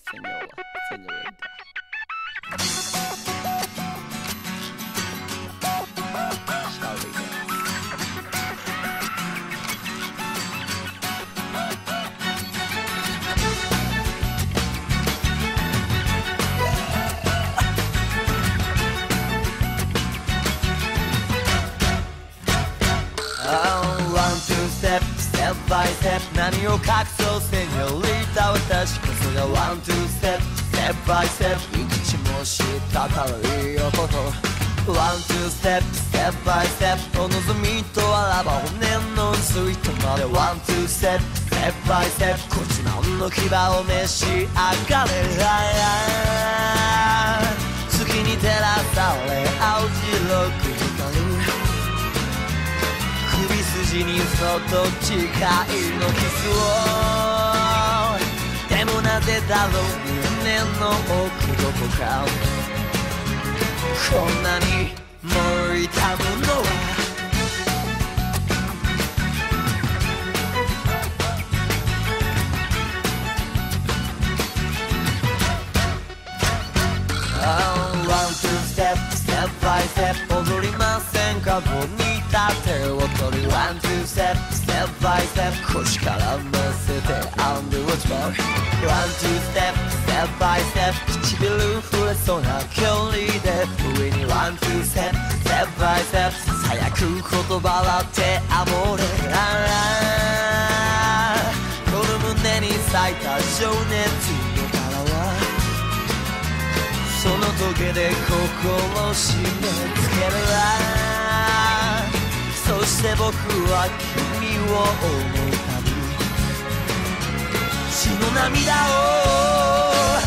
Senora, Senorita. Shall we dance? One, two step, step by step 何を隠そうセニョリータ私こそがワン、ツーステップ、ステップバイステップいくちも知ったからいいよことワン、ツーステップ、ステップバイステップお望みとあらば骨のスイートまでワン、ツーステップ、ステップバイステップこちらの牙を召し上がれ月に照らされ青白く光る首筋にそっと誓いのキスをでもなぜだろう胸の奥どこかこんなにも痛むのはワン、ツーステップ、ステップバイステップ踊りませんか棒に立てを取りワン、ツーステップ、ステップバイステップ腰からませてアンドウォッチボールワン、ツーステップ、ステップバイステップ唇触れそうな距離で上にワン、ツーステップ、ステップバイステップささやく言葉は手あもれこの胸に咲いた情熱の柄はその時で心を締め付けるそして僕は君を思うたび血の涙を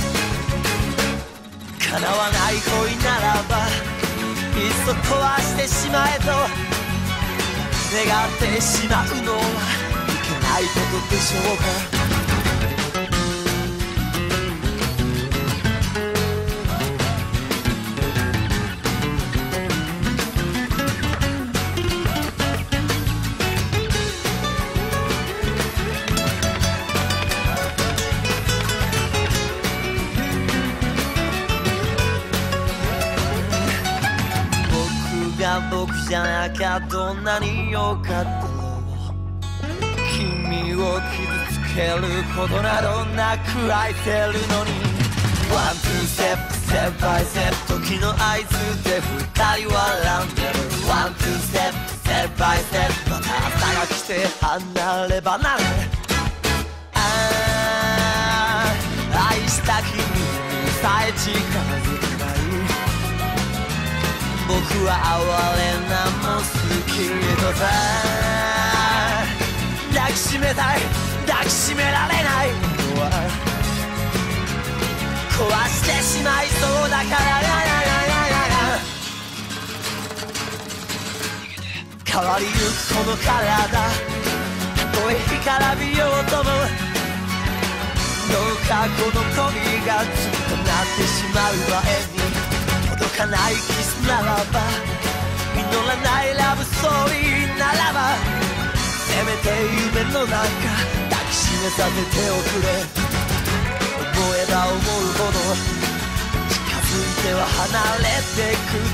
叶わない恋ならばいっそ壊してしまえと願ってしまうのはいけないことでしょうか僕じゃなきゃどんなに良かったろう君を傷つけることなどなく愛せるのにワン、ツーステップ、ステップバイステップ時の合図で二人はランデブーワン、ツーステップ、ステップバイステップまた朝が来て離れ離れ愛した君にさえ近づけない僕は哀れなも好きとさ抱きしめたい抱きしめられないのは壊してしまいそうだから変わりゆくこの体たとえ干からびようともどうかこの恋がずっとなってしまう前に届かないキスならば実らないラブストーリーならばせめて夢の中抱きしめさせておくれ思えば思うほど近づいては離れてく